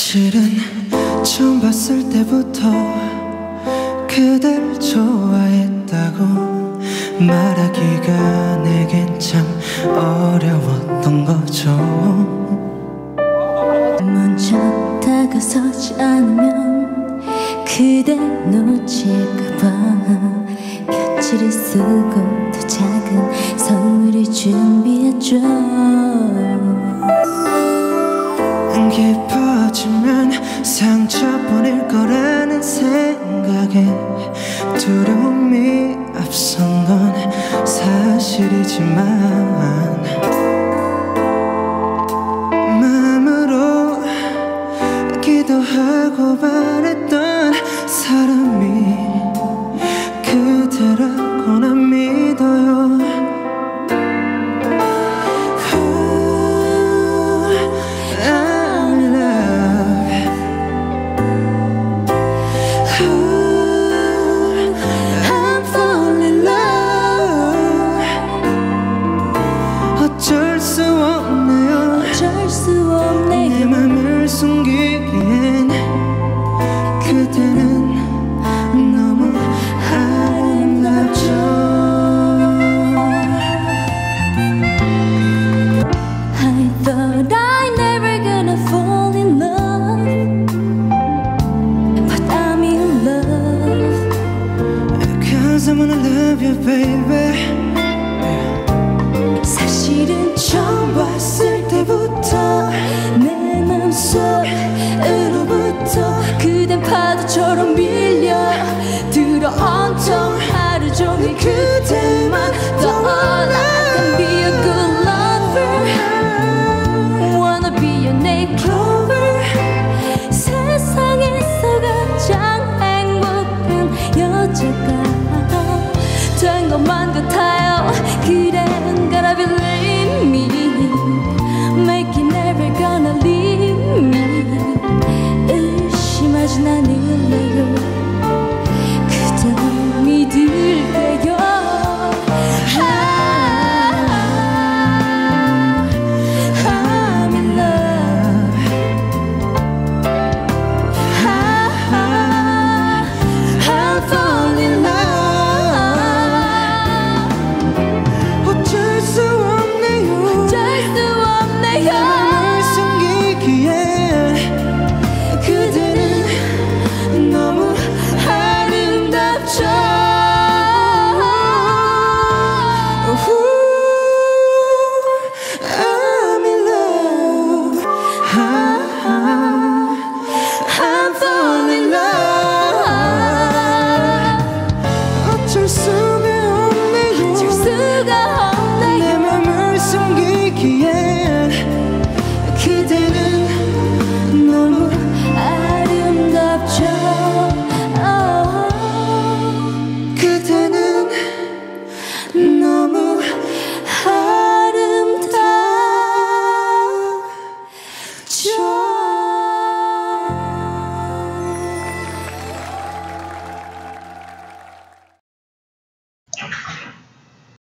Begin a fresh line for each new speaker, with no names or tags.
실은 처음 봤을 때부터 그댈 좋아했다고 말하기가 내겐 참 어려웠던 거죠.
먼저 다가서지 않으면 그댈 놓칠까봐 곁지를 쓰고 더 작은 선물을 준비했죠.
깊어지면 상처뿐일 거라는 생각에 두려움이 앞선 건 사실이지만 마음으로 기도하고 바랬던 사람이 그대라고 난 믿어요. 어쩔 수 없네요. 내 맘을 숨기기엔 그대는 너무 아름답죠.
I thought I never gonna fall in love, but I'm in love.
Cause I wanna love you baby.
사실은
처음 봤을 때부터
내 맘속으로부터 그댄 파도처럼 밀려 들어 온통 하루 종일 그대만 떠올라. I can be a good lover, wanna be your name clover. 세상에서 가장 행복한 여자가 된 것만 같아요. 그댄 gotta believe me, make it never gonna leave me. 의심하진 않을래요.